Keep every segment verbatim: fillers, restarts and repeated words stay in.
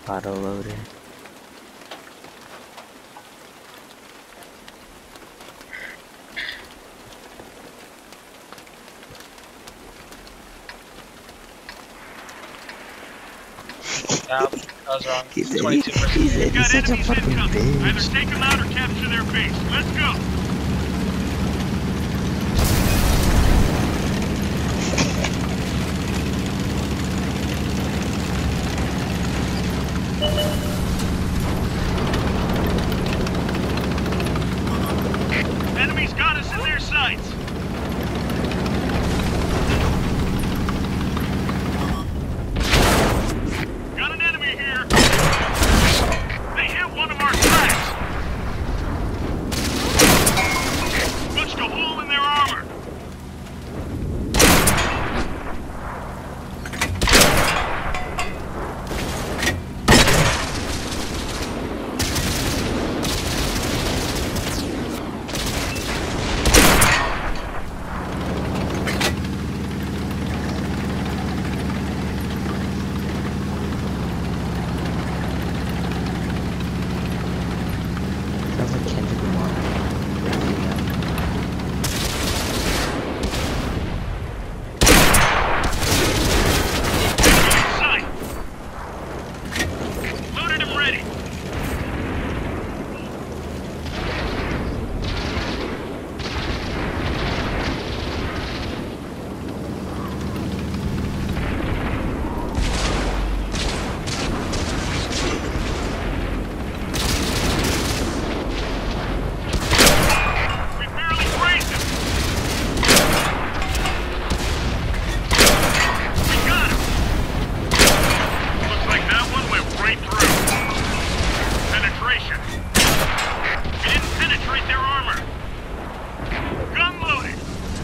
Auto loader. Yeah, I was wrong. He's, twenty-two percent. he's, he's, he's such a fucking bitch. Either take them out or capture their base. Let's go. Enemies got us in their sights. Got an enemy here. They hit one of our tracks. Punched a hole in their armor. Sounds like Kendrick Lamar. Enemy in sight. Loaded and ready. We barely grazed him. We got him. Looks like that one went right through. Penetration. We didn't penetrate their armor. Gun loaded.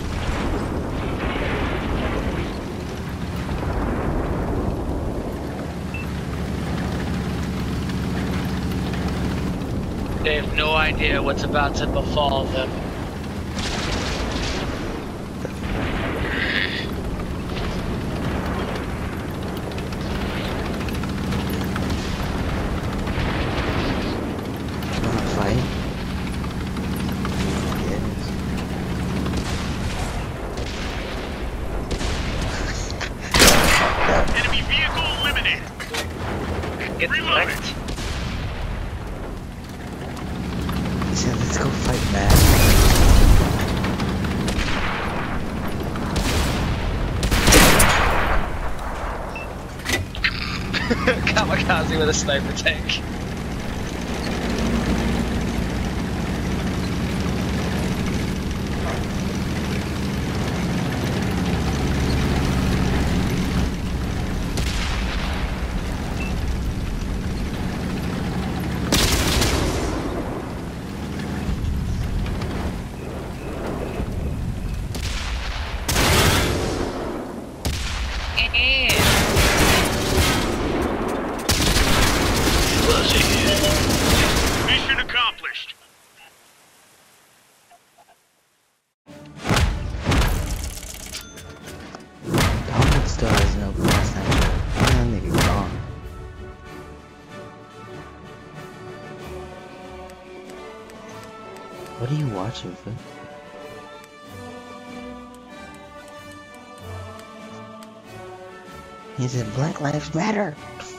They have no idea what's about to befall them. Wanna fight? Yes. Enemy vehicle eliminated. Get Reloaded. wrecked. He said, let's go fight Matt. Kamikaze with a sniper tank. Mission accomplished. Dominic still has no class time. That nigga gone. What are you watching for? He said Black Lives Matter.